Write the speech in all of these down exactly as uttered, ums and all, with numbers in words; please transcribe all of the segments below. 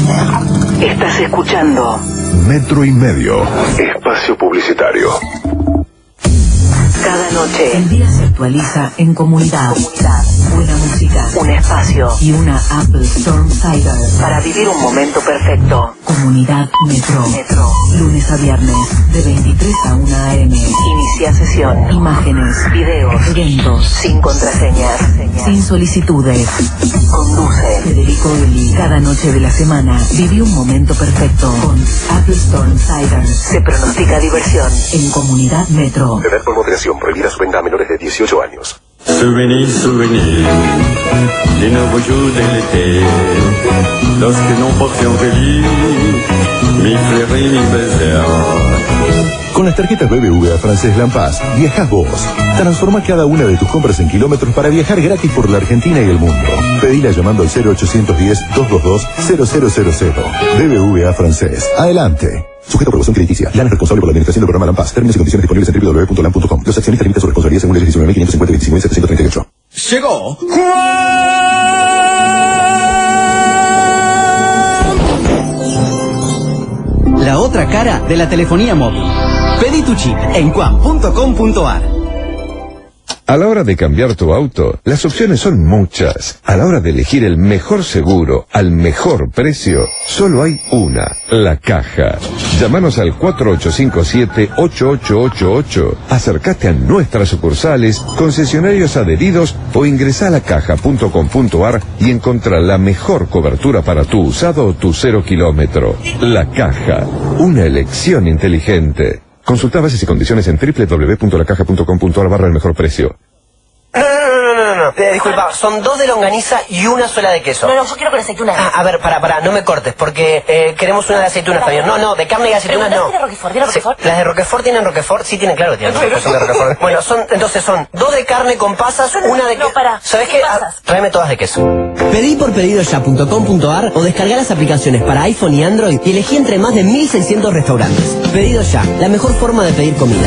Estás escuchando Metro y Medio, espacio publicitario. Cada noche El día se actualiza en comunidad. Comunidad. Buena música. Un espacio Y una Apple Storm Cider. para vivir un momento perfecto. Comunidad Metro. Metro. Lunes a viernes, de veintitrés a una a eme. Inicia sesión. Imágenes, Videos. eventos, Sin contraseñas. sin solicitudes. Conduce Federico Eli. Cada noche de la semana viví un momento perfecto con Apple Storm Cider. Se pronostica diversión. En Comunidad Metro. Beber por moderación, prohibida su venta a menores de dieciocho años. Souvenirs, souvenirs, les nouveaux jours de l'été, lorsque nos portions relis, mi fleuris, mi baiser. Con las tarjetas B B V A Francés Lampaz, viajás vos. Transforma cada una de tus compras en kilómetros para viajar gratis por la Argentina y el mundo. Pedila llamando al cero ochocientos diez, doscientos veintidós, cero cero cero cero. B B V A Francés. Adelante. Sujeto a aprobación crediticia. LAN es responsable por la administración del programa Lampaz. Términos y condiciones disponibles en doble u doble u doble u punto lan punto com. Los accionistas limitan su responsabilidad según leyes diecinueve mil quinientos cincuenta y veinticinco mil setecientos treinta y ocho. Llegó la otra cara de la telefonía móvil. Pedí tu chip en cuam punto com punto ar. A la hora de cambiar tu auto, las opciones son muchas. A la hora de elegir el mejor seguro al mejor precio, solo hay una, La Caja. Llámanos al cuatro ocho cinco siete, ocho ocho ocho ocho, acércate a nuestras sucursales, concesionarios adheridos o ingresá a la caja punto com punto ar y encontrá la mejor cobertura para tu usado o tu cero kilómetro. La Caja, una elección inteligente. Consulta bases y condiciones en doble u doble u doble u punto la caja punto com punto ar barra el mejor precio. No, no, no, no, no, no. Eh, disculpa, son dos de longaniza y una sola de queso. No, no, yo quiero con aceitunas. Ah, a ver, para, para, no me cortes, porque eh, queremos una de aceitunas también. No, no, de carne y aceitunas no. ¿De Roquefort? ¿Tiene Roquefort? Sí, las de Roquefort tienen Roquefort, sí tienen, claro que tienen Roquefort, son de Roquefort. Bueno, son, entonces son dos de carne con pasas, una de queso. No, para. ¿Sabes qué? Ah, tráeme todas de queso. Pedí por pedido ya punto com punto ar o descarga las aplicaciones para iPhone y Android y elegí entre más de mil seiscientos restaurantes. Pedido ya, la mejor forma de pedir comida.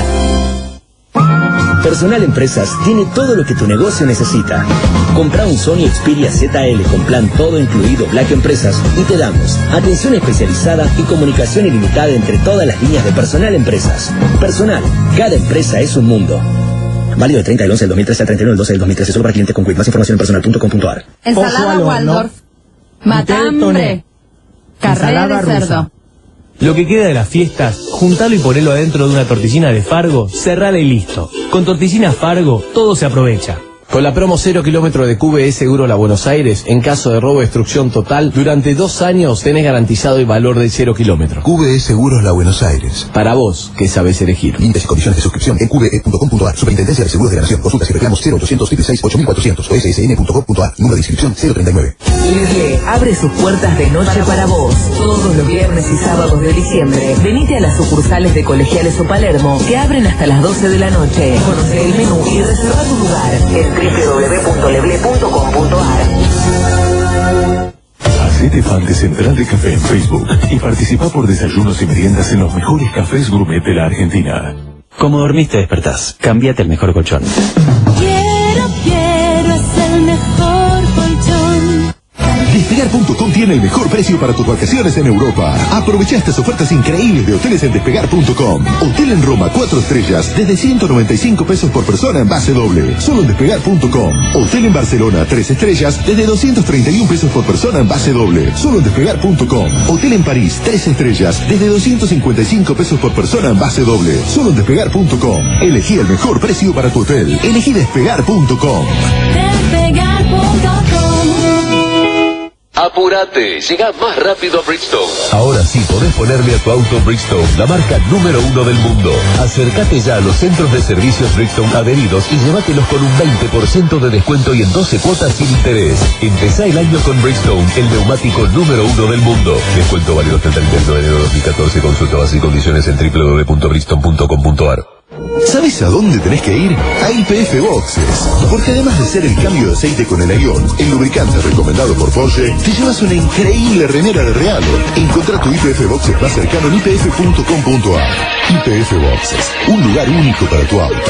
Personal Empresas tiene todo lo que tu negocio necesita. Compra un Sony Xperia Z L con plan todo incluido Black Empresas y te damos atención especializada y comunicación ilimitada entre todas las líneas de Personal Empresas. Personal, cada empresa es un mundo. Válido del treinta del once del dos mil trece al treinta y uno del doce del dos mil trece, solo para clientes con Quick. Más información en personal punto com punto ar. Ensalada Waldorf, matambre, carré de cerdo. Lo que queda de las fiestas, juntalo y ponelo adentro de una torticina de Fargo, cerrala y listo. Con torticina Fargo, todo se aprovecha. Con la promo cero kilómetro de Q B E Seguro La Buenos Aires, en caso de robo o destrucción total, durante dos años tenés garantizado el valor del cero kilómetro. Q B E Seguros La Buenos Aires. Para vos, que sabés elegir. Límites y condiciones de suscripción en q b e punto com punto ar. Superintendencia de Seguros de la Nación. Consultas y reclamos cero ochocientos seiscientos sesenta y seis, ocho mil cuatrocientos o s s n punto com punto ar. Número de inscripción cero treinta y nueve. Irle abre sus puertas de noche para vos. Todos los viernes y sábados de diciembre. Venite a las sucursales de Colegiales o Palermo, que abren hasta las doce de la noche. Conoce el menú y reserva tu lugar en doble u doble u doble u punto leble punto com punto ar. Hacete fan de Central de Café en Facebook y participa por desayunos y meriendas en los mejores cafés gourmet de la Argentina. Como dormiste, despertás. Cámbiate el mejor colchón. Quiero, quiero, es el mejor colchón. Despegar punto com tiene el mejor precio para tus vacaciones en Europa. Aprovecha estas ofertas increíbles de hoteles en Despegar punto com. Hotel en Roma cuatro estrellas desde ciento noventa y cinco pesos por persona en base doble. Solo en Despegar punto com. Hotel en Barcelona tres estrellas desde doscientos treinta y un pesos por persona en base doble. Solo en Despegar punto com. Hotel en París tres estrellas desde doscientos cincuenta y cinco pesos por persona en base doble. Solo en Despegar punto com. Elegí el mejor precio para tu hotel. Elegí Despegar punto com. Despegar punto com. Apúrate, llega más rápido a Bridgestone. Ahora sí podés ponerle a tu auto Bridgestone, la marca número uno del mundo. Acércate ya a los centros de servicios Bridgestone adheridos y llévatelos con un veinte por ciento de descuento y en doce cuotas sin interés. Empezá el año con Bridgestone, el neumático número uno del mundo. Descuento válido hasta el treinta y nueve de enero de dos mil catorce. Consulta bases y condiciones en doble u doble u doble u punto bridgestone punto com punto ar. ¿Sabes a dónde tenés que ir? A I P F Boxes. Porque además de ser el cambio de aceite con el Aion, el lubricante recomendado por Porsche, te llevas una increíble remera de regalo. Encontrá tu I P F Boxes más cercano en i p f punto com punto ar. I P F Boxes, un lugar único para tu auto.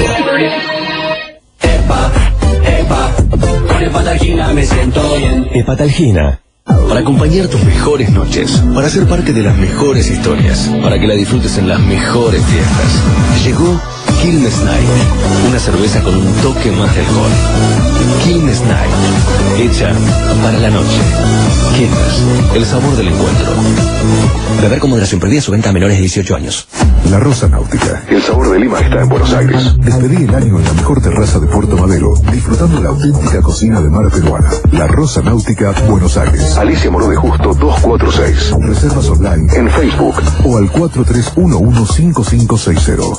Epa, epa, con Hepatalgina me siento bien. Hepatalgina. Para acompañar tus mejores noches, para ser parte de las mejores historias, para que la disfrutes en las mejores fiestas. Llegó Quilmes Night, una cerveza con un toque más de alcohol. Quilmes Night, hecha para la noche. Quilmes, el sabor del encuentro. Beber con moderación, prohibida su venta a menores de dieciocho años. La Rosa Náutica. El sabor de Lima está en Buenos Aires. Despedí el año en la mejor terraza de Puerto Madero, disfrutando la auténtica cocina de mar peruana. La Rosa Náutica, Buenos Aires. Alicia Moró de Justo doscientos cuarenta y seis. Reservas online en Facebook o al cuatro tres uno uno cinco cinco seis cero.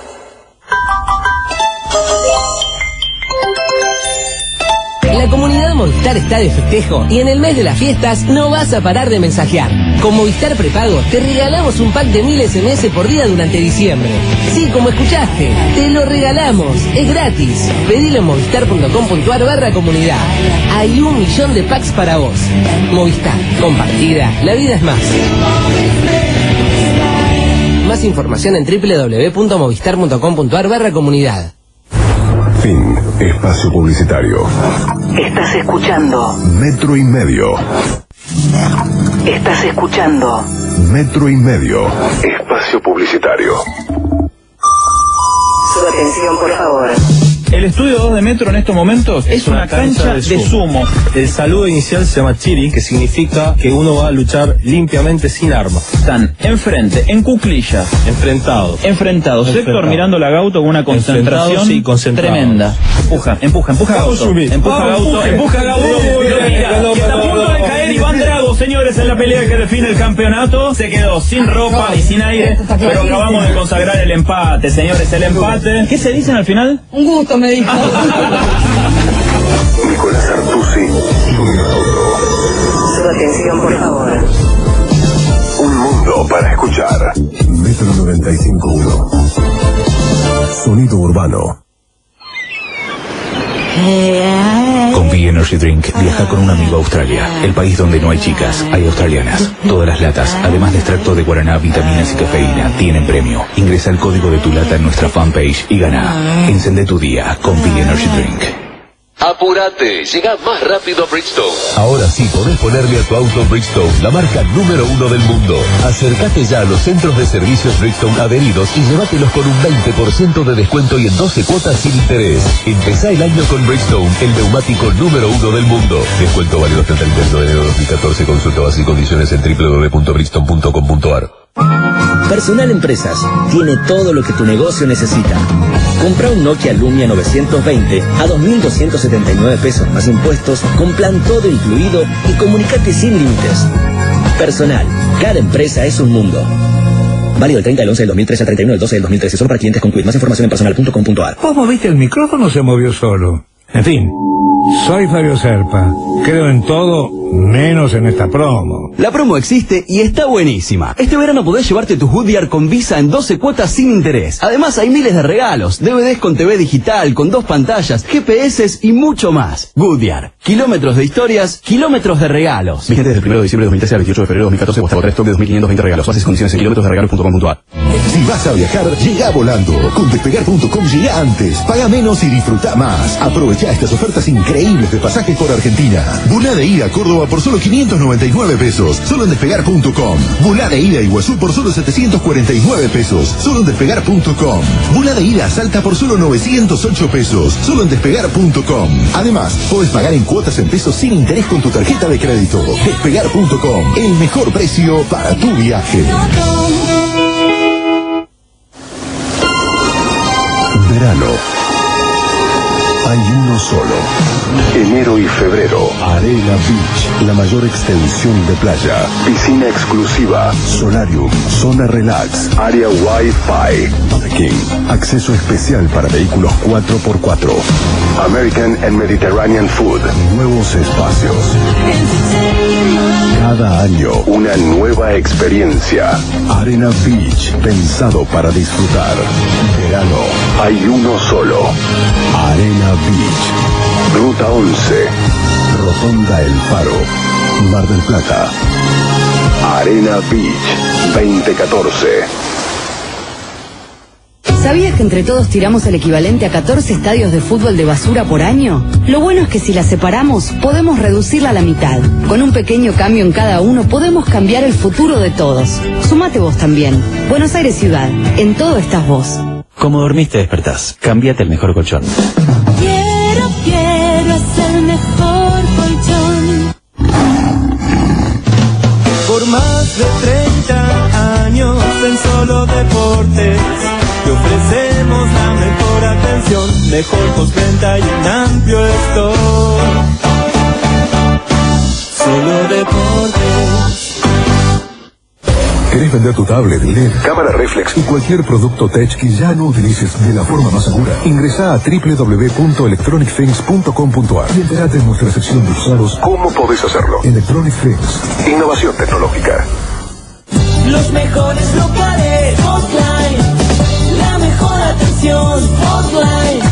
La comunidad Movistar está de festejo y en el mes de las fiestas no vas a parar de mensajear. Con Movistar Prepago te regalamos un pack de mil ese eme ese por día durante diciembre. Sí, como escuchaste, te lo regalamos. Es gratis. Pedilo en movistar punto com punto ar barra comunidad. Hay un millón de packs para vos. Movistar, compartida, la vida es más. Más información en doble u doble u doble u punto movistar punto com punto ar barra comunidad. Fin. Espacio publicitario. Estás escuchando Metro y medio. Estás escuchando Metro y medio. Espacio publicitario. Su atención, por favor. El estudio dos de Metro en estos momentos es una, una cancha, cancha de, de sumo. El saludo inicial se llama chiri, que significa que uno va a luchar limpiamente sin armas. Están enfrente, en cuclillas. Enfrentados. Enfrentados. Héctor mirando la Gauto con una concentración sí, tremenda. Empuja, empuja, empuja a Gauto. Empuja a Gauto, empuja a Gauto. Que está a punto de caer Iván Drago, señores, en la pelea que define el campeonato. Se quedó sin ropa y sin aire, pero acabamos de consagrar el empate, señores, el empate. ¿Qué se dicen al final? Un gusto, me dijo. Nicolás Artusi, Junior Auto. Su atención, por favor. Un mundo para escuchar. Metro noventa y cinco punto uno. Sonido urbano. Con V Energy Drink viaja con un amigo a Australia, el país donde no hay chicas, hay australianas. Todas las latas, además de extracto de guaraná, vitaminas y cafeína, tienen premio. Ingresa el código de tu lata en nuestra fanpage y gana. Encende tu día con V Energy Drink. Apúrate, llega más rápido a Bridgestone. Ahora sí podés ponerle a tu auto Bridgestone, la marca número uno del mundo. Acércate ya a los centros de servicios Bridgestone adheridos y llévatelos con un veinte por ciento de descuento y en doce cuotas sin interés. Empezá el año con Bridgestone, el neumático número uno del mundo. Descuento válido hasta el treinta y uno de enero de dos mil catorce. Consulta bases y condiciones en doble u doble u doble u punto bridgestone punto com punto ar. Personal Empresas tiene todo lo que tu negocio necesita. Compra un Nokia Lumia novecientos veinte a dos mil doscientos setenta y nueve pesos más impuestos, con plan todo incluido y comunicate sin límites. Personal, cada empresa es un mundo. Válido del treinta del once del dos mil trece al treinta y uno del doce del dos mil trece, solo para clientes con Q I D. Más información en personal punto com punto ar. Vos moviste el micrófono, se movió solo. En fin, soy Fabio Serpa. Creo en todo, menos en esta promo. La promo existe y está buenísima. Este verano podés llevarte tu Goodyear con Visa en doce cuotas sin interés. Además hay miles de regalos, D V Ds con T V digital, con dos pantallas, G P S y mucho más. Goodyear, kilómetros de historias, kilómetros de regalos. Vigente desde el primero de diciembre de dos mil trece al veintiocho de febrero de dos mil catorce, hasta el stock de dos mil quinientos veinte regalos. Bases y condiciones en kilómetros de regalos punto com punto ar. Si vas a viajar, llega volando. Con despegar punto com llega antes, paga menos y disfruta más. Aprovecha estas ofertas increíbles de pasajes por Argentina. Volá de ida a Córdoba por solo quinientos noventa y nueve pesos, solo en despegar punto com. Volá de ida a Iguazú por solo setecientos cuarenta y nueve pesos, solo en despegar punto com. Volá de ida a Salta por solo novecientos ocho pesos, solo en despegar punto com. Además, podés pagar en cuotas en pesos sin interés con tu tarjeta de crédito. despegar punto com, el mejor precio para tu viaje. Verano. Hay uno solo. Enero y febrero. Arena Beach, la mayor extensión de playa. Piscina exclusiva. Solarium, zona relax, área Wi-Fi. Parking, acceso especial para vehículos cuatro por cuatro. American and Mediterranean Food. Nuevos espacios. Cada año, una nueva experiencia. Arena Beach, pensado para disfrutar. Verano, hay uno solo. Arena Beach. Ruta once. Rotonda El Faro. Mar del Plata. Arena Beach, veinte catorce. ¿Sabías que entre todos tiramos el equivalente a catorce estadios de fútbol de basura por año? Lo bueno es que si la separamos, podemos reducirla a la mitad. Con un pequeño cambio en cada uno, podemos cambiar el futuro de todos. Sumate vos también. Buenos Aires Ciudad. En todo estás vos. Como dormiste, despertás. Cámbiate el mejor colchón. Quiero, quiero es el mejor colchón. Por más de treinta años en Solo Deportes te ofrecemos la mejor atención, mejor postventa y un amplio stock. Solo Deportes. ¿Querés vender tu tablet, L E D, cámara reflex y cualquier producto tech que ya no utilices de la forma más segura? Ingresá a doble u doble u doble u punto electronic things punto com punto a r y entérate en nuestra sección de usados cómo podés hacerlo. Electronic Things. Innovación tecnológica. Los mejores locales, Hotline. La mejor atención, Hotline.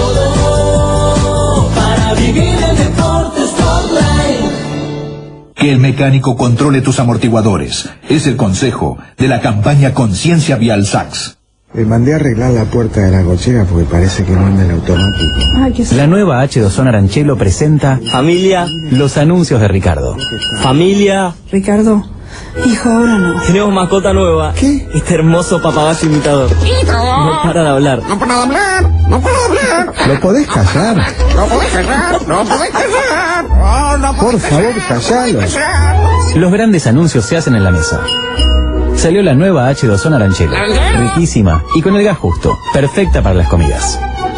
Todo para vivir el deporte, Hotline. Que el mecánico controle tus amortiguadores. Es el consejo de la campaña Conciencia Vial Sax. Le mandé a arreglar la puerta de la cochera porque parece que no anda el automático. Ay, qué... La nueva H dos O Aranchelo presenta Familia, los anuncios de Ricardo. Familia. Ricardo, hijo, ahora no. Tenemos mascota nueva. ¿Qué? Este hermoso papagayo imitador. No para de hablar. No para de hablar. No para de hablar. ¿Lo podés callar? No podés callar. No podés callar. Oh, no Por favor, callalo. Los grandes anuncios se hacen en la mesa. Salió la nueva H dos O Aranchelo. Riquísima y con el gas justo. Perfecta para las comidas.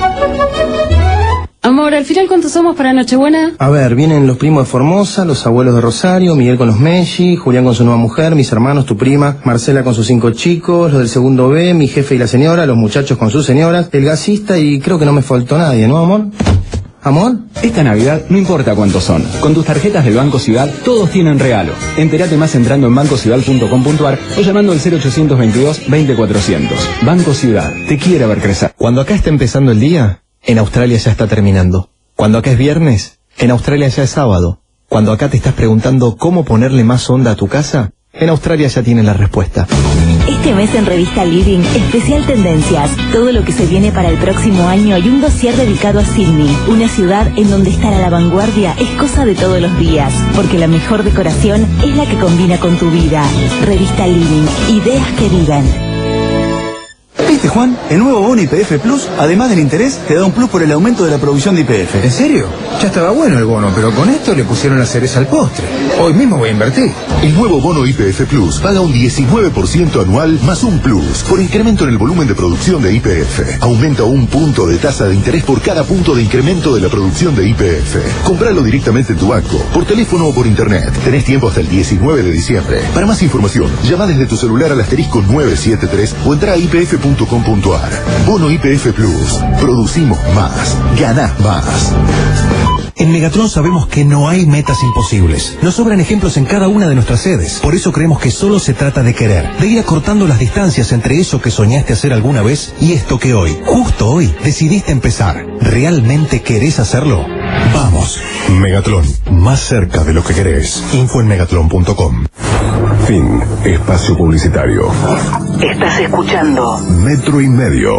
Amor, ¿al final cuántos somos para Nochebuena? A ver, vienen los primos de Formosa, los abuelos de Rosario, Miguel con los Messi, Julián con su nueva mujer, mis hermanos, tu prima, Marcela con sus cinco chicos, los del segundo B, mi jefe y la señora, los muchachos con sus señoras, el gasista y creo que no me faltó nadie, ¿no, amor? ¿Amor? Esta Navidad no importa cuántos son. Con tus tarjetas del Banco Ciudad, todos tienen regalo. Entérate más entrando en banco ciudad punto com punto a r o llamando al cero ochocientos veintidós veinte cuatrocientos. Banco Ciudad, te quiere ver crecer. Cuando acá está empezando el día, en Australia ya está terminando. Cuando acá es viernes, en Australia ya es sábado. Cuando acá te estás preguntando cómo ponerle más onda a tu casa, en Australia ya tienen la respuesta. Este mes en Revista Living, especial tendencias, todo lo que se viene para el próximo año y un dossier dedicado a Sydney, una ciudad en donde estar a la vanguardia es cosa de todos los días, porque la mejor decoración es la que combina con tu vida. Revista Living, ideas que viven. ¿Viste, Juan? El nuevo bono I P F Plus, además del interés, te da un plus por el aumento de la producción de I P F. ¿En serio? Ya estaba bueno el bono, pero con esto le pusieron la cereza al postre. Hoy mismo voy a invertir. El nuevo bono I P F Plus paga un diecinueve por ciento anual más un plus por incremento en el volumen de producción de I P F. Aumenta un punto de tasa de interés por cada punto de incremento de la producción de I P F. Compralo directamente en tu banco, por teléfono o por internet. Tenés tiempo hasta el diecinueve de diciembre. Para más información, llama desde tu celular al asterisco nueve siete tres o entra a I P F punto com punto a r. Bono I P F Plus. Producimos más. Ganás más. En Megatron sabemos que no hay metas imposibles. Nos sobran ejemplos en cada una de nuestras sedes. Por eso creemos que solo se trata de querer, de ir acortando las distancias entre eso que soñaste hacer alguna vez y esto que hoy, justo hoy, decidiste empezar. ¿Realmente querés hacerlo? Vamos. Megatron, más cerca de lo que querés. Info en megatron punto com. Fin. Espacio publicitario. Estás escuchando Metro y medio.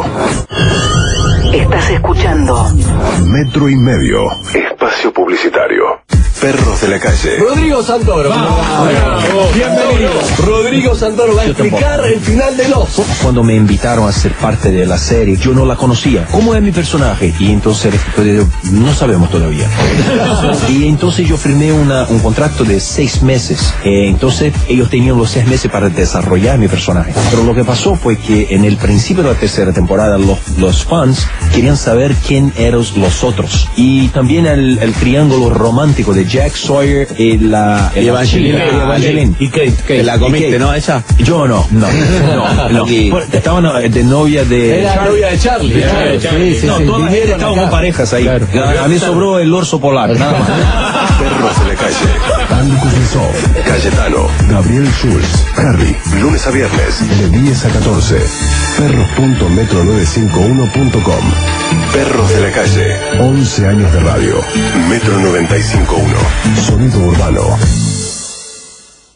Estás escuchando Metro y medio. Espacio publicitario. Perros de la calle. Rodrigo Santoro. Bienvenido. Rodrigo Santoro va a explicar el final de Los. Cuando me invitaron a ser parte de la serie, yo no la conocía. ¿Cómo es mi personaje? Y entonces no sabemos todavía. Y entonces yo firmé una, un contrato de seis meses. Eh, entonces ellos tenían los seis meses para desarrollar mi personaje. Pero lo que pasó fue que en el principio de la tercera temporada los, los fans querían saber quién eran los otros. Y también el, el triángulo romántico de Jack Sawyer y la y Evangeline. Y, Evangeline. y Kate, Kate. La comiste, Kate. ¿No? Ella. Yo no, no, no. no. Y... Estaban de novia de. Era la novia de Charlie. Charlie. De Charlie. Sí, sí, no, sí, todas ellas estaban con parejas ahí. Claro. A, a mí sobró el orso polar, nada más. Perros de la calle. Andy Kuznetsov, Cayetano, Gabriel Schulz, Harry, lunes a viernes, de diez a catorce. Perros punto metro nueve cinco uno punto com. Perros de la calle. once años de radio. Metro noventa y cinco punto uno. Sonido urbano.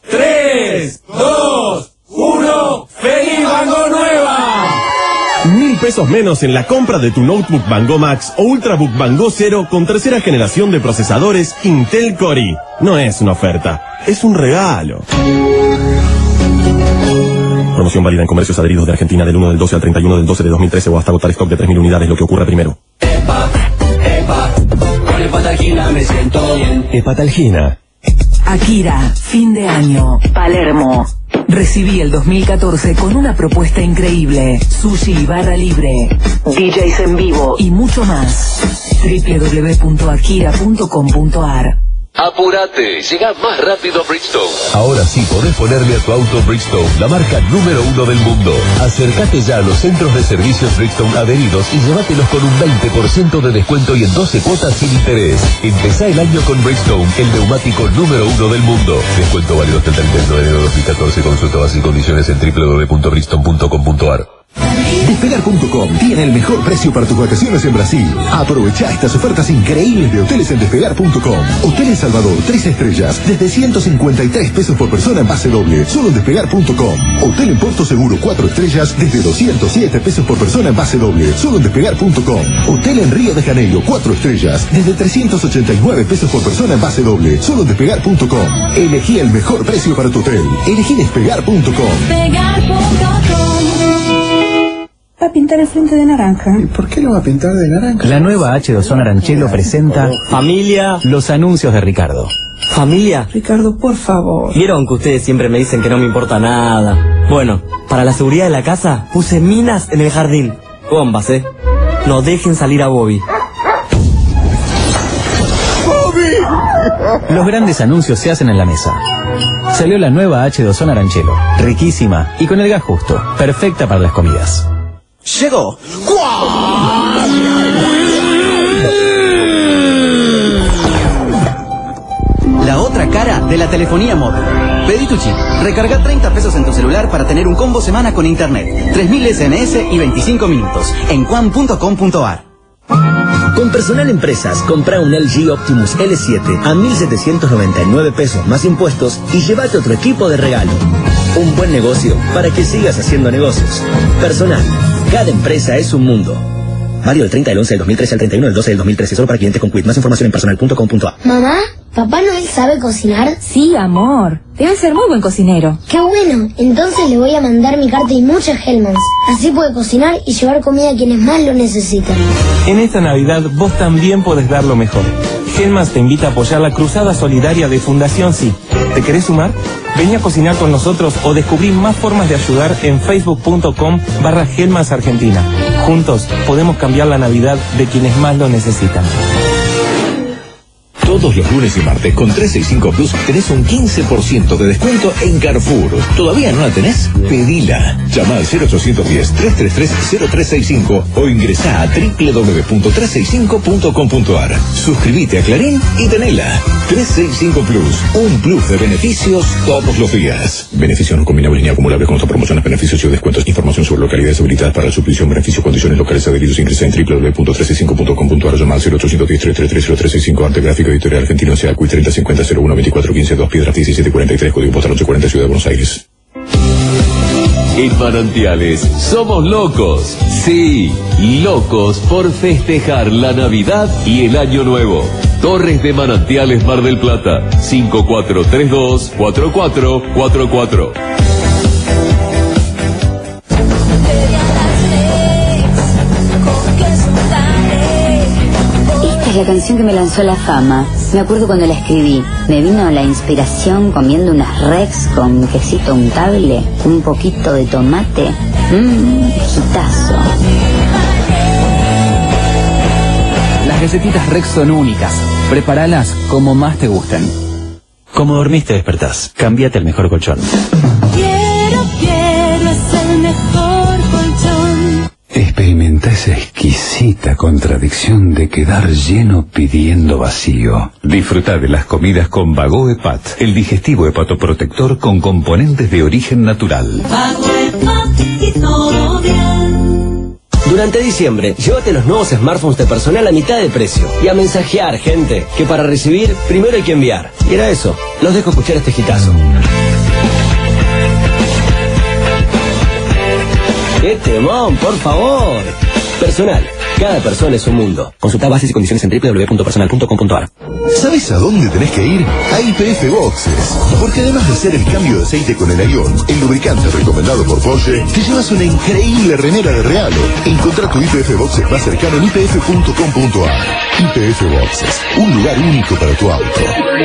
tres, dos, uno, ¡Feliz Banco Nueva! Mil pesos menos en la compra de tu notebook Van Gogh Max o Ultrabook Van Gogh Zero con tercera generación de procesadores Intel Core i. No es una oferta, es un regalo. Promoción válida en comercios adheridos de Argentina del uno del doce al treinta y uno del doce de dos mil trece o hasta agotar stock de tres mil unidades, lo que ocurra primero. Epa, epa, con Hepatalgina me siento bien. Hepatalgina. Akira, fin de año, Palermo. Recibí el dos mil catorce con una propuesta increíble. Sushi y barra libre, D Js en vivo y mucho más. doble u doble u doble u punto akira punto com punto a r. Apúrate, llega más rápido a Bridgestone. Ahora sí podés ponerle a tu auto Bridgestone, la marca número uno del mundo. Acércate ya a los centros de servicios Bridgestone adheridos y llévatelos con un veinte por ciento de descuento y en doce cuotas sin interés. Empezá el año con Bridgestone, el neumático número uno del mundo. Descuento válido hasta el treinta y uno de enero de dos mil catorce. Consulta bases y condiciones en doble u doble u doble u punto bridgestone punto com punto a r. Despegar punto com tiene el mejor precio para tus vacaciones en Brasil. Aprovecha estas ofertas increíbles de hoteles en Despegar punto com. Hotel El Salvador, tres estrellas, desde ciento cincuenta y tres pesos por persona en base doble, solo en Despegar punto com. Hotel en Puerto Seguro, cuatro estrellas, desde doscientos siete pesos por persona en base doble, solo en Despegar punto com. Hotel en Río de Janeiro, cuatro estrellas, desde trescientos ochenta y nueve pesos por persona en base doble, solo en Despegar punto com. Elegí el mejor precio para tu hotel. Elegí Despegar punto com. Despegar punto com. Va a pintar el frente de naranja. ¿Y por qué lo va a pintar de naranja? La nueva H dos O Naranchelo presenta Familia, los anuncios de Ricardo. Familia. Ricardo, por favor. Vieron que ustedes siempre me dicen que no me importa nada. Bueno, para la seguridad de la casa puse minas en el jardín. Bombas, ¿eh? No dejen salir a Bobby. Los grandes anuncios se hacen en la mesa. Salió la nueva H dos O Naranchelo, riquísima y con el gas justo, perfecta para las comidas. ¡Llegó! La otra cara de la telefonía móvil. Pedí tu chip. Recarga treinta pesos en tu celular para tener un combo semana con internet. tres mil ese eme ese y veinticinco minutos. En quan punto com punto a r. Con Personal Empresas, compra un L G Optimus L siete a mil setecientos noventa y nueve pesos más impuestos y llévate otro equipo de regalo. Un buen negocio para que sigas haciendo negocios. Personal. Cada empresa es un mundo. Válido del treinta del once del dos mil trece al treinta y uno del doce del dos mil trece. Solo para clientes con Quit. Más información en personal punto com punto a r. Mamá, ¿Papá Noel sabe cocinar? Sí, amor. Debe ser muy buen cocinero. ¡Qué bueno! Entonces le voy a mandar mi carta y muchas Hellmann's. Así puede cocinar y llevar comida a quienes más lo necesitan. En esta Navidad vos también podés dar lo mejor. Hellmann's te invita a apoyar la cruzada solidaria de Fundación Sí. ¿Te querés sumar? Vení a cocinar con nosotros o descubrí más formas de ayudar en facebook punto com barra Hellmann's Argentina. Juntos podemos cambiar la Navidad de quienes más lo necesitan. Todos los lunes y martes con trescientos sesenta y cinco Plus tenés un quince por ciento de descuento en Carrefour. ¿Todavía no la tenés? Pedila. Llama al cero ochocientos diez, trescientos treinta y tres, cero tres sesenta y cinco o ingresá a doble u doble u doble u punto trescientos sesenta y cinco punto com punto a r. Suscribite a Clarín y tenela. trescientos sesenta y cinco Plus. Un plus de beneficios todos los días. Beneficios no combinables ni acumulables con otras promociones, beneficios y descuentos. Información sobre localidades habilitadas para la suscripción, beneficios, condiciones locales adheridos. Ingresa en doble u doble u doble u punto trescientos sesenta y cinco punto com punto a r. Llama al cero ochocientos diez, trescientos treinta y tres, cero tres sesenta y cinco. Arte gráfico editorial argentino. Sea Q treinta cincuenta cero uno veinticuatro quince dos Piedras diecisiete cuarenta y tres. Código postal ocho cuarenta Ciudad de Buenos Aires. En Manantiales somos locos. Sí, locos por festejar la Navidad y el Año Nuevo. Torres de Manantiales Mar del Plata. cinco cuatro tres dos, cuatro cuatro cuatro cuatro. Esta es la canción que me lanzó a la fama. Me acuerdo cuando la escribí. Me vino la inspiración comiendo unas Rex con quesito untable, un poquito de tomate. Mmm, hitazo. Las galletitas Rex son únicas. Preparalas como más te gusten. Como dormiste, despertás. Cámbiate el mejor colchón. Quiero, quiero ser el mejor colchón. Experimenta esa exquisita contradicción de quedar lleno pidiendo vacío. Disfruta de las comidas con Vago Hepat, el digestivo hepatoprotector con componentes de origen natural. Vago Hepat y todo bien. Durante diciembre, llévate los nuevos smartphones de Personal a mitad de precio. Y a mensajear, gente, que para recibir, primero hay que enviar. Y era eso. Los dejo escuchar este hitazo. ¡Qué temón, por favor! Personal. Cada persona es un mundo. Consulta bases y condiciones en doble u doble u doble u punto personal punto com punto a r. ¿Sabes a dónde tenés que ir? A I P F Boxes. Porque además de ser el cambio de aceite con el Arión, el lubricante recomendado por Porsche, te llevas una increíble remera de regalo. Encontrá tu I P F Boxes más cercano en i p f punto com punto a r. I P F Boxes. Un lugar único para tu auto.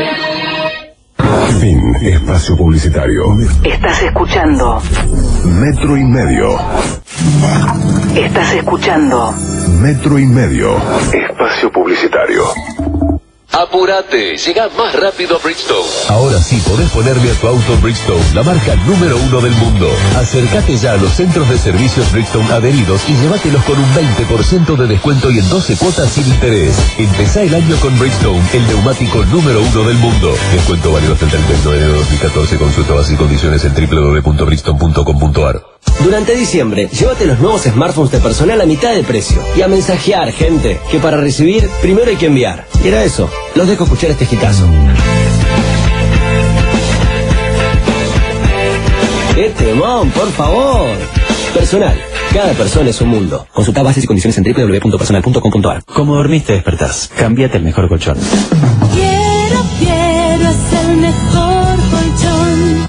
Fin. Espacio publicitario. Estás escuchando. Metro y medio. Estás escuchando. Metro y medio. Espacio publicitario. Apúrate, llega más rápido a Bridgestone. Ahora sí podés ponerle a tu auto Bridgestone, la marca número uno del mundo. Acércate ya a los centros de servicios Bridgestone adheridos y llévatelos con un veinte por ciento de descuento y en doce cuotas sin interés. Empezá el año con Bridgestone, el neumático número uno del mundo. Descuento válido hasta el treinta y uno de enero de dos mil catorce. Consulta bases y condiciones en doble u doble u doble u punto bridgestone punto com punto a r. Durante diciembre, llévate los nuevos smartphones de Personal a mitad de precio. Y a mensajear, gente, que para recibir, primero hay que enviar. Y era eso. Los dejo escuchar este hitazo. ¡Qué temón, por favor! Personal. Cada persona es un mundo. Consulta bases y condiciones en doble u doble u doble u punto personal punto com punto a r. Como dormiste, despertás. Cámbiate el mejor colchón. Quiero, quiero es el mejor colchón.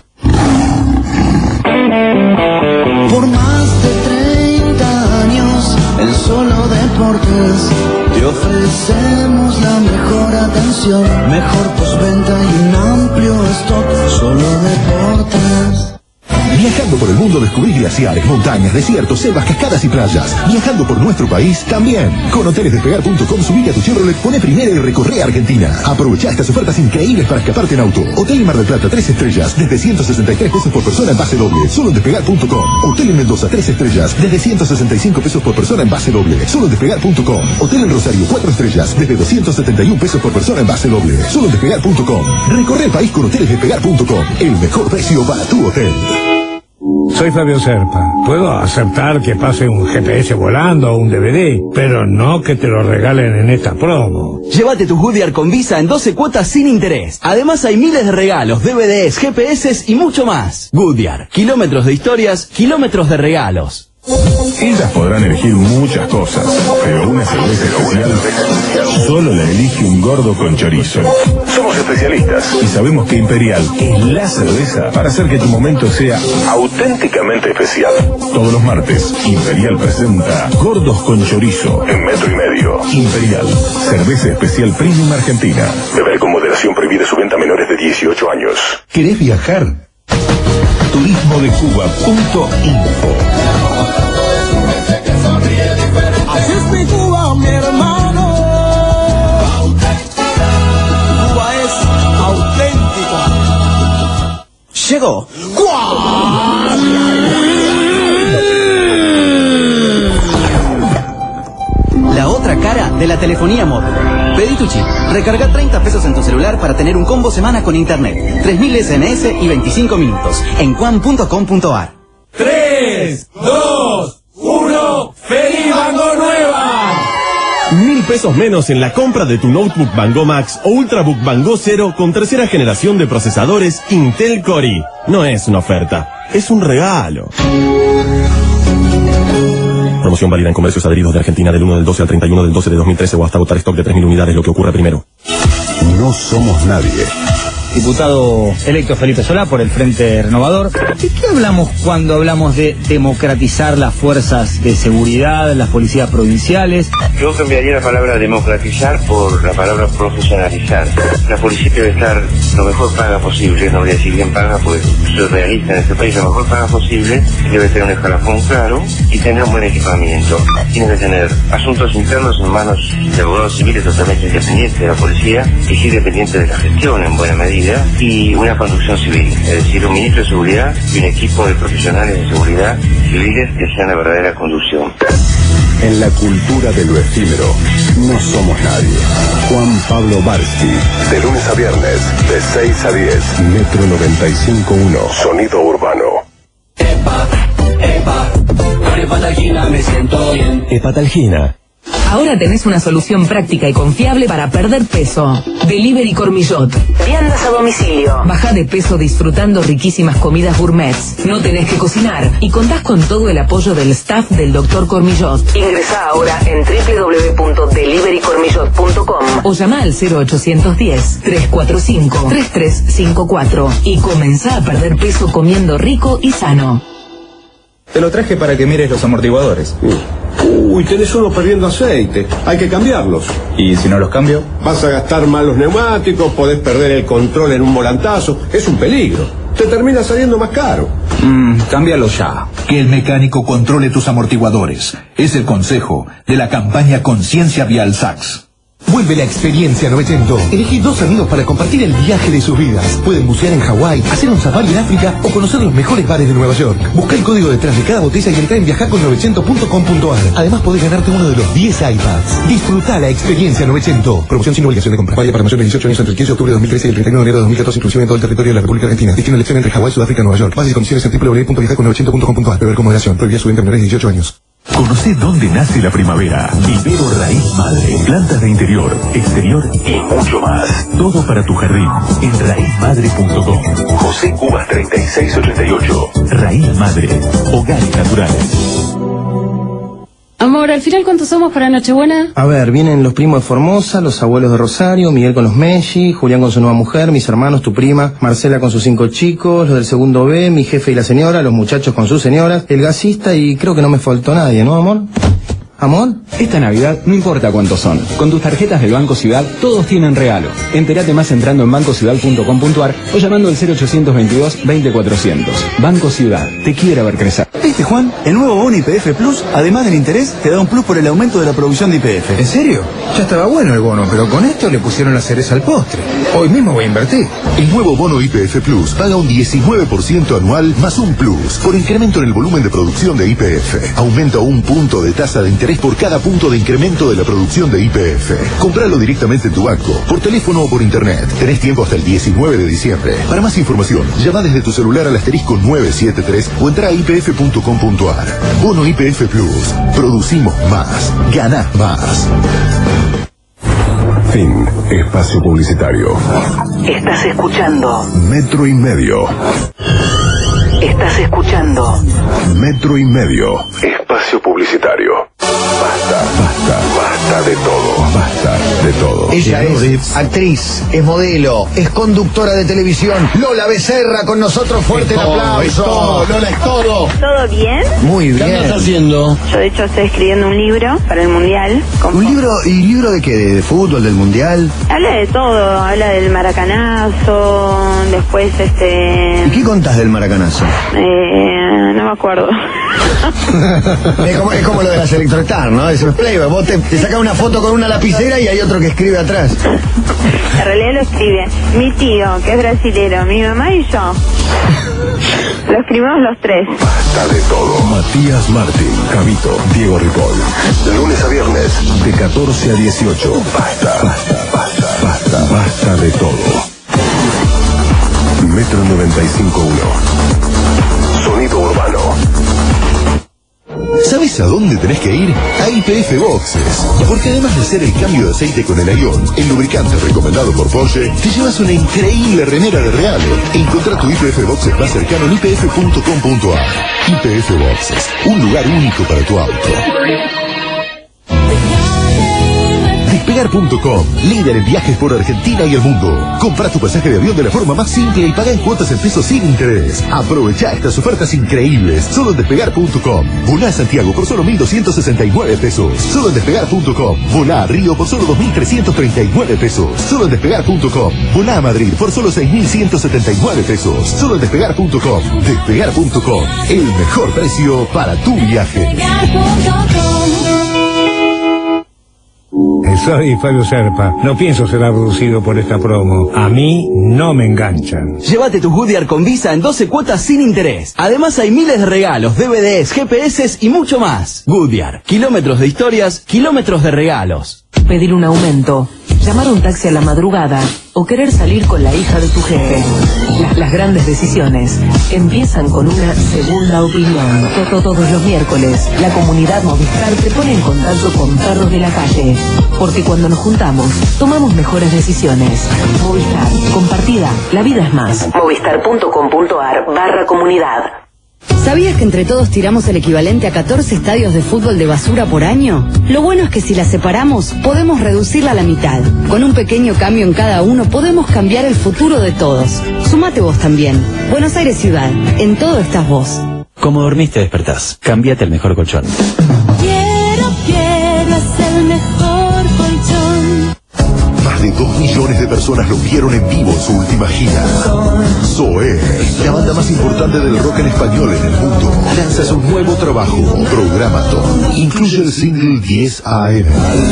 Por más de treinta años, en Solo Deportes, te ofrecemos la mejor atención, mejor postventa y un amplio stock. Solo Deportes. Viajando por el mundo descubrí glaciares, montañas, desiertos, selvas, cascadas y playas. Viajando por nuestro país también. Con hoteles despegar punto com subite a tu Chevrolet, pone primera y recorre Argentina. Aprovecha estas ofertas increíbles para escaparte en auto. Hotel Mar del Plata tres estrellas desde ciento sesenta y tres pesos por persona en base doble, solo en despegar punto com. Hotel en Mendoza tres estrellas desde ciento sesenta y cinco pesos por persona en base doble, solo en despegar punto com. Hotel en Rosario cuatro estrellas desde doscientos setenta y uno pesos por persona en base doble, solo en despegar punto com. Recorre el país con hoteles despegar punto com. El mejor precio para tu hotel. Soy Fabio Serpa. Puedo aceptar que pase un G P S volando o un D V D, pero no que te lo regalen en esta promo. Llévate tu Goodyear con Visa en doce cuotas sin interés. Además hay miles de regalos, D V Ds, G P S y mucho más. Goodyear. Kilómetros de historias, kilómetros de regalos. Ellas podrán elegir muchas cosas, pero una cerveza especial solo la elige un gordo con chorizo. Somos especialistas y sabemos que Imperial es la cerveza para hacer que tu momento sea auténticamente especial. Todos los martes, Imperial presenta Gordos con Chorizo en Metro y Medio. Imperial, cerveza especial premium argentina. Beber con moderación, prohibida su venta a menores de dieciocho años. ¿Querés viajar? turismo de cuba punto info. Así es mi Cuba, mi hermano. Cuba es auténtica. Llegó. La otra cara de la telefonía móvil. Pedí tu chip. Recarga treinta pesos en tu celular para tener un combo semana con internet. tres mil S M S y veinticinco minutos. En cuan punto com punto a r. tres, dos, uno, ¡Feliz Bango Nueva! Mil pesos menos en la compra de tu notebook Van Gogh Max o Ultrabook Van Gogh Zero con tercera generación de procesadores Intel Core i. No es una oferta, es un regalo. Promoción válida en comercios adheridos de Argentina del uno del doce al treinta y uno del doce de dos mil trece o hasta agotar stock de tres mil unidades, lo que ocurra primero. No somos nadie. Diputado electo Felipe Solá por el Frente Renovador. ¿De qué hablamos cuando hablamos de democratizar las fuerzas de seguridad, las policías provinciales? Yo cambiaría la palabra democratizar por la palabra profesionalizar. La policía debe estar lo mejor paga posible, no voy a decir bien paga, pues soy realista en este país, lo mejor paga posible, debe tener un escalafón claro y tener un buen equipamiento. Tiene que tener asuntos internos en manos de abogados civiles totalmente independientes de la policía y sí dependientes de la gestión en buena medida, y una conducción civil, es decir, un ministro de seguridad y un equipo de profesionales de seguridad civiles que sean la verdadera conducción. En la cultura de lo efímero, no somos nadie. Juan Pablo Barsky, de lunes a viernes, de seis a diez, Metro noventa y cinco punto uno, Sonido Urbano. Epa, epa, con Hepatalgina me siento bien. Hepatalgina. Ahora tenés una solución práctica y confiable para perder peso. Delivery Cormillot. Viandas a domicilio. Baja de peso disfrutando riquísimas comidas gourmets. No tenés que cocinar y contás con todo el apoyo del staff del doctor Cormillot. Ingresá ahora en doble u doble u doble u punto delivery cormillot punto com o llama al cero ochocientos diez, trescientos cuarenta y cinco, treinta y tres cincuenta y cuatro y comenzá a perder peso comiendo rico y sano. Te lo traje para que mires los amortiguadores. Uy, tenés uno perdiendo aceite. Hay que cambiarlos. ¿Y si no los cambio? Vas a gastar mal los neumáticos, podés perder el control en un volantazo. Es un peligro. Te termina saliendo más caro. Mmm, cámbialo ya. Que el mecánico controle tus amortiguadores. Es el consejo de la campaña Conciencia Vial Sachs. Vuelve la experiencia novecientos. Elegí dos amigos para compartir el viaje de sus vidas. Pueden bucear en Hawái, hacer un safari en África o conocer los mejores bares de Nueva York. Busca el código detrás de cada botella y entra en viajar con novecientos punto com punto a r. Además podés ganarte uno de los diez iPads. Disfruta la experiencia novecientos. Promoción sin obligación de compra. Vaya para mayores de dieciocho años entre el quince de octubre de dos mil trece y el treinta y uno de enero de dos mil catorce, inclusive en todo el territorio de la República Argentina. Destino elección entre Hawái, Sudáfrica y Nueva York. Bases y condiciones en doble u doble u doble u punto viajar con novecientos punto com punto a r. Beber con moderación. Prohibida su venta a menores de dieciocho años. Conoce dónde nace la primavera. Vivero Raíz Madre. Plantas de interior, exterior y mucho más. Todo para tu jardín en raíz madre punto com. José Cubas treinta y seis ochenta y ocho. Raíz Madre. Hogares naturales. Amor, ¿al final cuántos somos para Nochebuena? A ver, vienen los primos de Formosa, los abuelos de Rosario, Miguel con los Messi, Julián con su nueva mujer, mis hermanos, tu prima, Marcela con sus cinco chicos, los del segundo B, mi jefe y la señora, los muchachos con sus señoras, el gasista y creo que no me faltó nadie, ¿no, amor? ¿Amor? Esta Navidad no importa cuántos son. Con tus tarjetas del Banco Ciudad, todos tienen regalo. Entérate más entrando en banco ciudad punto com punto a r o llamando al cero ochocientos veintidós, veinte cuatrocientos. Banco Ciudad, te quiere ver crecer. ¿Viste, Juan? El nuevo bono I P F Plus, además del interés, te da un plus por el aumento de la producción de I P F. ¿En serio? Ya estaba bueno el bono, pero con esto le pusieron la cereza al postre. Hoy mismo voy a invertir. El nuevo bono I P F Plus paga un diecinueve por ciento anual más un plus por incremento en el volumen de producción de I P F. Aumenta un punto de tasa de interés por cada punto de incremento de la producción de I P F. Compralo directamente en tu banco, por teléfono o por internet. Tenés tiempo hasta el diecinueve de diciembre. Para más información, llama desde tu celular al asterisco nueve siete tres o entra a i p f punto com punto a r. Bono I P F Plus. Producimos más. Ganás más. Fin. Espacio publicitario. Estás escuchando Metro y medio. Estás escuchando Metro y medio. Espacio publicitario. Basta, basta, basta de todo. Basta de todo. Ella es actriz, es modelo, es conductora de televisión. Lola Becerra con nosotros, fuerte el aplauso. Es todo, Lola, es todo. ¿Todo bien? Muy bien. ¿Qué estás haciendo? Yo de hecho estoy escribiendo un libro para el Mundial. ¿Un libro? ¿Y libro de qué? ¿De fútbol, del Mundial? Habla de todo, habla del maracanazo, después este... ¿Y qué contás del maracanazo? Eh, no me acuerdo. es, como, es como lo de las Electrostar, ¿no? Es un playboy. Vos te, te sacás una foto con una lapicera y hay otro que escribe atrás. En realidad lo escribe mi tío, que es brasilero, mi mamá y yo. Lo escribimos los tres. Basta de todo. Matías Martín, Javito, Diego Ripoll. Lunes a viernes, de catorce a dieciocho. Basta, basta, basta, basta, basta de todo. Metro noventa y cinco punto uno. Sonido urbano. ¿Sabes a dónde tenés que ir? A I P F Boxes. Porque además de hacer el cambio de aceite con el Ion, el lubricante recomendado por Porsche, te llevas una increíble remera de regalo. Encontrá tu I P F Boxes más cercano en i p f punto com punto a r. I P F Boxes, un lugar único para tu auto. Despegar punto com, líder en viajes por Argentina y el mundo. Compra tu pasaje de avión de la forma más simple y paga en cuotas en pesos sin interés. Aprovecha estas ofertas increíbles solo en Despegar punto com. Volá a Santiago por solo mil doscientos sesenta y nueve pesos. Solo en Despegar punto com. Volá a Río por solo dos mil trescientos treinta y nueve pesos. Solo en Despegar punto com. Volá a Madrid por solo seis mil ciento setenta y nueve pesos. Solo en Despegar punto com. Despegar punto com. El mejor precio para tu viaje. Soy Fabio Serpa. No pienso ser abducido por esta promo. A mí no me enganchan. Llévate tu Goodyear con Visa en doce cuotas sin interés. Además hay miles de regalos, D V Ds, G P S y mucho más. Goodyear. Kilómetros de historias, kilómetros de regalos. pedir un aumento, llamar un taxi a la madrugada o querer salir con la hija de tu jefe. Las, las grandes decisiones empiezan con una segunda opinión. Todo, todos los miércoles, la comunidad Movistar te pone en contacto con perros de la calle. Porque cuando nos juntamos, tomamos mejores decisiones. Movistar, compartida, la vida es más. Movistar.com.ar barra comunidad. ¿Sabías que entre todos tiramos el equivalente a catorce estadios de fútbol de basura por año? Lo bueno es que si la separamos, podemos reducirla a la mitad. Con un pequeño cambio en cada uno, podemos cambiar el futuro de todos. Sumate vos también. Buenos Aires Ciudad. En todo estás vos. Como dormiste, despertás. Cámbiate el mejor colchón. Quiero, quiero es el mejor colchón. Más de dos millones de personas lo vieron en vivo en su última gira. Zoé, la banda más importante del rock en español en el mundo, lanza su nuevo trabajo, Programaton. Incluye el single diez A M.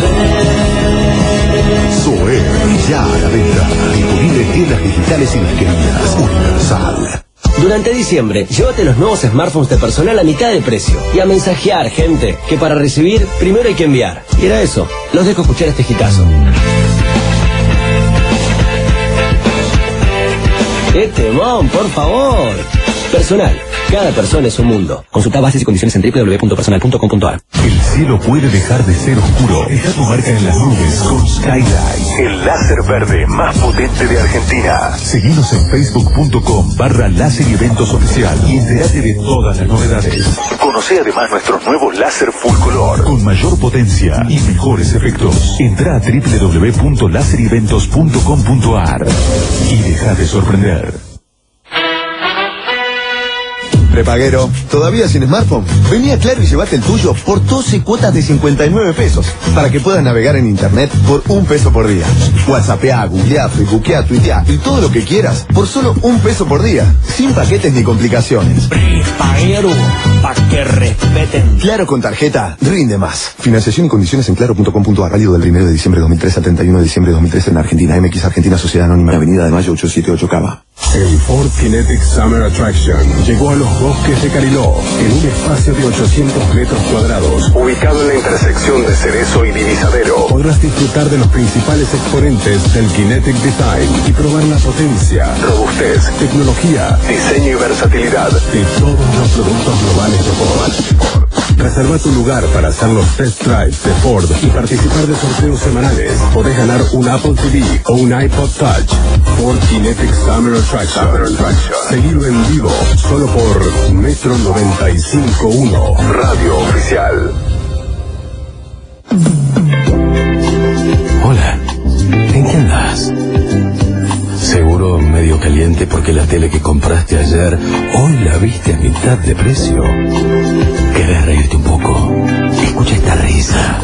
Zoé, ya a la venta. Disponible en tiendas digitales y disquerías. Universal. Durante diciembre, llévate los nuevos smartphones de Personal a mitad de precio. Y a mensajear, gente, que para recibir, primero hay que enviar. Y era eso. Los dejo escuchar este hitazo. Este mon, por favor. Personal. Cada persona es un mundo. Consulta bases y condiciones en doble u doble u doble u punto personal punto com punto a r. El cielo puede dejar de ser oscuro. Deja tu marca en las nubes con Skylight, el láser verde más potente de Argentina. Seguinos en facebook.com barra láser y eventos oficial y entérate de todas las novedades. Conoce además nuestros nuevos láser full color con mayor potencia y mejores efectos. Entra a doble u doble u doble u punto láser y eventos punto com punto a r y deja de sorprender. Prepaguero, ¿todavía sin smartphone? Vení a Claro y llévate el tuyo por doce cuotas de cincuenta y nueve pesos para que puedas navegar en internet por un peso por día. WhatsAppea, googleá, facebookea, tuitea y todo lo que quieras por solo un peso por día, sin paquetes ni complicaciones. Prepaguero, pa' que respeten. Claro con tarjeta, rinde más. Financiación y condiciones en claro punto com punto a r. Válido del primero de diciembre de dos mil tres al treinta y uno de diciembre de dos mil tres en Argentina. M X Argentina Sociedad Anónima, Avenida de Mayo ochocientos setenta y ocho Cava. El Ford Kinetic Summer Attraction llegó a los bosques de Cariló en un espacio de ochocientos metros cuadrados, ubicado en la intersección de Cerezo y Divisadero. Podrás disfrutar de los principales exponentes del Kinetic Design y probar la potencia, robustez, tecnología, diseño y versatilidad de todos los productos globales de Ford. Reserva tu lugar para hacer los test drives de Ford y participar de sorteos semanales. Podés ganar un Apple T V o un iPod Touch. Ford Kinetic Summer Attraction. Seguido en vivo, solo por Metro noventa y cinco punto uno, Radio Oficial. Hola, ¿en qué andas? Seguro medio caliente porque la tele que compraste ayer hoy la viste a mitad de precio. ¿Querés reírte un poco? Escucha esta risa.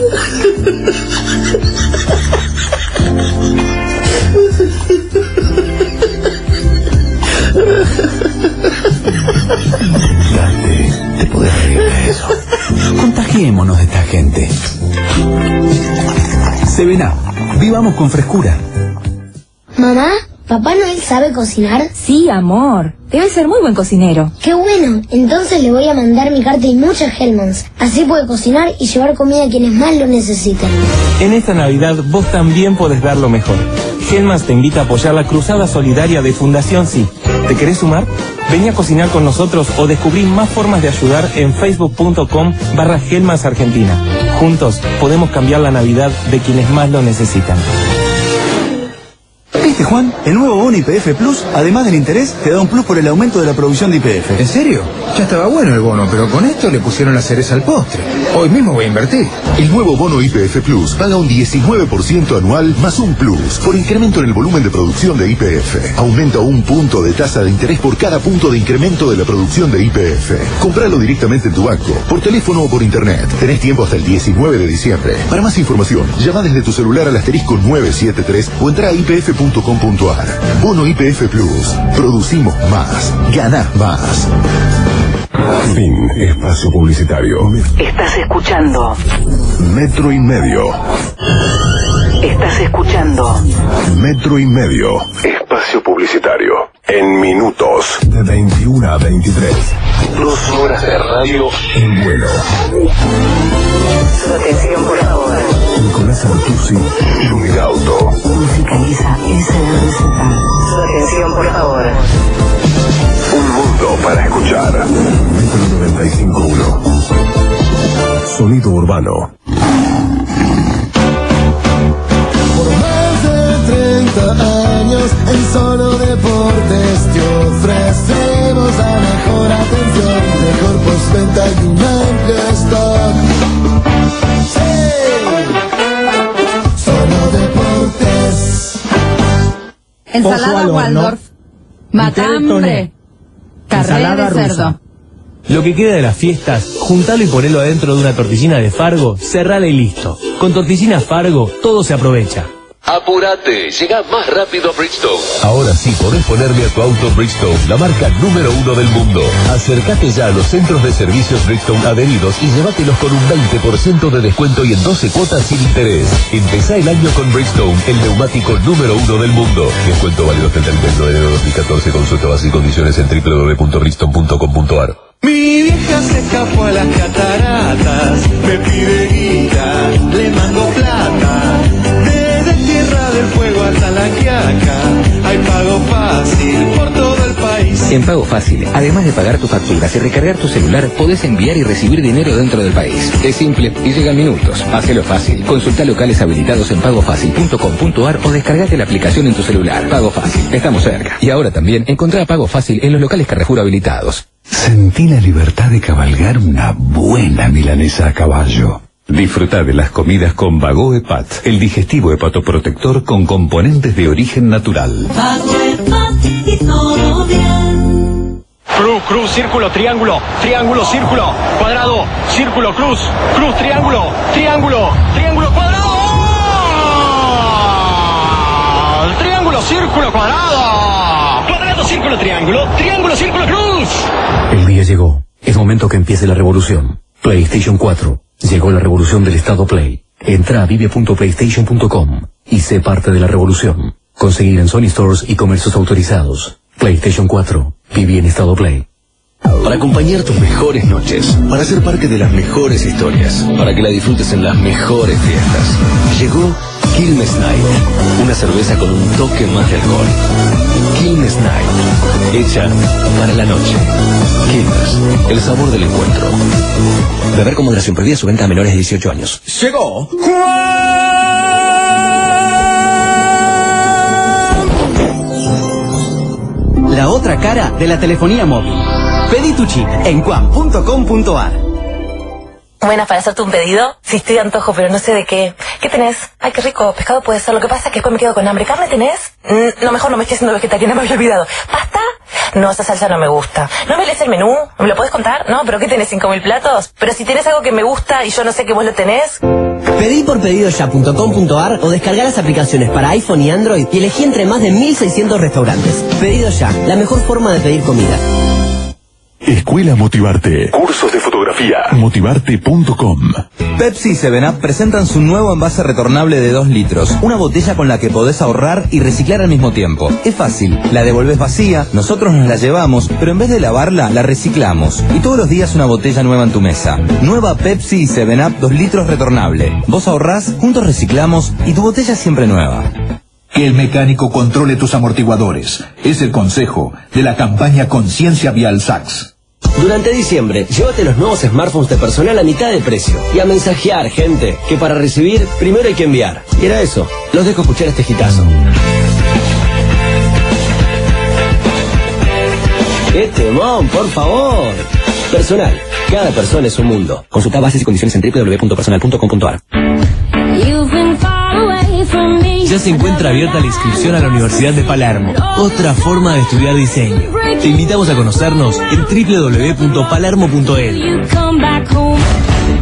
Date, te podés reír de eso. Contagiémonos de esta gente. Seven Up, vivamos con frescura. Mamá, ¿Papá Noel sabe cocinar? Sí, amor. Debe ser muy buen cocinero. ¡Qué bueno! Entonces le voy a mandar mi carta y muchas Hellmann's. Así puede cocinar y llevar comida a quienes más lo necesitan. En esta Navidad vos también podés dar lo mejor. Hellmann's te invita a apoyar la Cruzada Solidaria de Fundación Sí. ¿Te querés sumar? Vení a cocinar con nosotros o descubrí más formas de ayudar en facebook.com barra Hellmann's Argentina. Juntos podemos cambiar la Navidad de quienes más lo necesitan. ¿Viste, Juan? El nuevo bono I P F Plus, además del interés, te da un plus por el aumento de la producción de I P F. ¿En serio? Ya estaba bueno el bono, pero con esto le pusieron la cereza al postre. Hoy mismo voy a invertir. El nuevo bono I P F Plus paga un diecinueve por ciento anual más un plus por incremento en el volumen de producción de I P F. Aumenta un punto de tasa de interés por cada punto de incremento de la producción de I P F. Compralo directamente en tu banco, por teléfono o por internet. Tenés tiempo hasta el diecinueve de diciembre. Para más información, llama desde tu celular al asterisco nueve siete tres o entra a I P F punto com punto a r. Bono I P F Plus. Producimos más. Ganás más. Fin. Espacio publicitario. Estás escuchando Metro y Medio. Estás escuchando Metro y Medio. Espacio publicitario. En minutos. De veintiuna a veintitrés. Dos horas de radio en vuelo. Su atención, por favor. Nicolás Artusi y un auto. Musicaliza S R Z. Su atención, por favor. Un mundo para escuchar. Metro noventa y cinco punto uno. Sonido urbano. Por más de treinta años en Solo Deportes te ofrecemos la mejor atención, mejor postventa y un amplio stock. Sí, Solo Deportes. Ensalada Waldorf, matambre, carrera de cerdo. Lo que queda de las fiestas, juntalo y ponelo adentro de una tortillina de Fargo, cerrala y listo. Con tortillina Fargo, todo se aprovecha. Apúrate, llega más rápido a Bridgestone. Ahora sí podés ponerle a tu auto Bridgestone, la marca número uno del mundo. Acércate ya a los centros de servicios Bridgestone adheridos y llévatelos con un veinte por ciento de descuento y en doce cuotas sin interés. Empezá el año con Bridgestone, el neumático número uno del mundo. Descuento válido hasta el treinta y uno de enero de dos mil catorce. Consulta bases y condiciones en doble u doble u doble u punto bridgestone punto com punto a r. Mi vieja se escapó a las cataratas, me pide guita, le mando plata. Desde Tierra del Fuego hasta La Quiaca, hay pago fácil por todo el país. En Pago Fácil, además de pagar tus facturas y recargar tu celular, podés enviar y recibir dinero dentro del país. Es simple y llega en minutos. Hacelo fácil. Consulta locales habilitados en pago fácil punto com punto a r o descargate la aplicación en tu celular. Pago Fácil, estamos cerca. Y ahora también encontrá Pago Fácil en los locales Carrefour habilitados. Sentí la libertad de cabalgar una buena milanesa a caballo. Disfruta de las comidas con Vago Hepat, el digestivo hepatoprotector con componentes de origen natural. Cruz, cruz, círculo, triángulo, triángulo, círculo, cuadrado, círculo, cruz, cruz, triángulo, triángulo, triángulo, cuadrado. Triángulo, círculo, cuadrado. Cuadrado, círculo, triángulo, triángulo, círculo, cruz. El día llegó. Es momento que empiece la revolución. PlayStation cuatro. Llegó la revolución del estado Play. Entra a vive punto playstation punto com y sé parte de la revolución. Conseguir en Sony Stores y comercios autorizados. PlayStation cuatro. Viví en estado Play. Para acompañar tus mejores noches, para ser parte de las mejores historias, para que la disfrutes en las mejores fiestas. Llegó Quilmes Night, una cerveza con un toque más de alcohol. Quilmes Night, hecha para la noche. Quilmes, el sabor del encuentro. Beber con moderación, prohibida su venta a menores de dieciocho años. Llegó La otra cara de la telefonía móvil. Pedí tu chip en cuam punto com punto a r. Buenas, para hacerte un pedido. Sí, estoy de antojo, pero no sé de qué. ¿Qué tenés? Ay, qué rico. Pescado puede ser. Lo que pasa es que después me quedo con hambre. ¿Carne tenés? Mm, no, mejor no me estoy haciendo vegetariana, me había olvidado. ¿Pasta? No, esa salsa no me gusta. ¿No me lees el menú? ¿Me lo podés contar? No, pero ¿qué tenés? ¿Cinco mil platos? Pero si tenés algo que me gusta y yo no sé que vos lo tenés. Pedí por pedido ya punto com punto a r o descargar las aplicaciones para iPhone y Android y elegí entre más de mil seiscientos restaurantes. Pedido ya, la mejor forma de pedir comida. Escuela Motivarte. Cursos de fotografía. Motivarte punto com. Pepsi y Seven Up presentan su nuevo envase retornable de dos litros. Una botella con la que podés ahorrar y reciclar al mismo tiempo. Es fácil. La devolvés vacía, nosotros nos la llevamos, pero en vez de lavarla, la reciclamos. Y todos los días una botella nueva en tu mesa. Nueva Pepsi y Seven Up dos litros retornable. Vos ahorrás, juntos reciclamos y tu botella siempre nueva. Que el mecánico controle tus amortiguadores. Es el consejo de la campaña Conciencia Vial Sax. Durante diciembre, llévate los nuevos smartphones de personal a mitad de precio. Y a mensajear, gente, que para recibir, primero hay que enviar. Y era eso. Los dejo escuchar este hitazo. ¡Qué temón, por favor! Personal. Cada persona es un mundo. Consulta bases y condiciones en doble u doble u doble u punto personal punto com punto a r. Ya se encuentra abierta la inscripción a la Universidad de Palermo. Otra forma de estudiar diseño. Te invitamos a conocernos en doble u doble u doble u punto palermo punto e d u.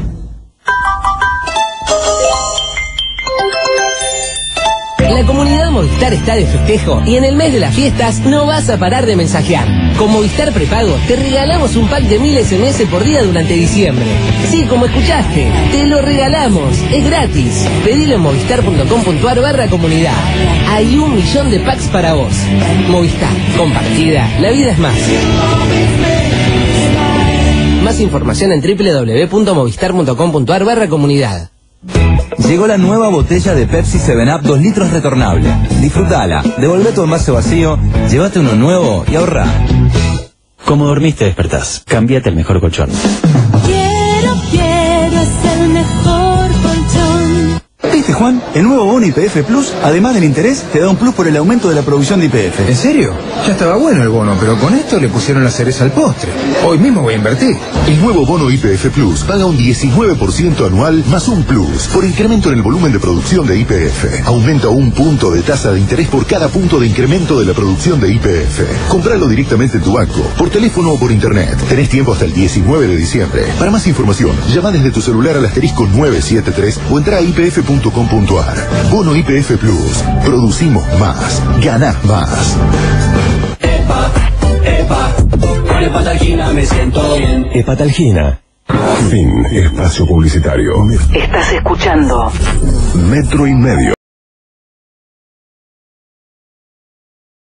La comunidad Movistar está de festejo y en el mes de las fiestas no vas a parar de mensajear. Con Movistar Prepago te regalamos un pack de mil S M S por día durante diciembre. Sí, como escuchaste, te lo regalamos. Es gratis. Pedilo en movistar punto com punto ar barra comunidad. Hay un millón de packs para vos. Movistar. Compartida. La vida es más. Más información en doble u doble u doble u punto movistar punto com punto ar barra comunidad. Llegó la nueva botella de Pepsi seven up dos litros retornable. Disfrutala, devolvé tu envase vacío, llévate uno nuevo y ahorrá. Como dormiste, despertás. Cámbiate el mejor colchón. Quiero, quiero es el mejor colchón. ¿Viste, Juan? El nuevo bono Y P F Plus, además del interés, te da un plus por el aumento de la producción de Y P F. ¿En serio? Ya estaba bueno el bono, pero con esto le pusieron la cereza al postre. Hoy mismo voy a invertir. El nuevo bono Y P F Plus paga un diecinueve por ciento anual más un plus por incremento en el volumen de producción de Y P F. Aumenta un punto de tasa de interés por cada punto de incremento de la producción de Y P F. Compralo directamente en tu banco, por teléfono o por internet. Tenés tiempo hasta el diecinueve de diciembre. Para más información, llama desde tu celular al asterisco nueve siete tres o entra a i p f punto com punto ar. Bono Y P F Plus. Producimos más. Ganás más. Epa, epa, con Hepatalgina me siento bien. Hepatalgina. Fin. Espacio publicitario. Estás escuchando Metro y Medio.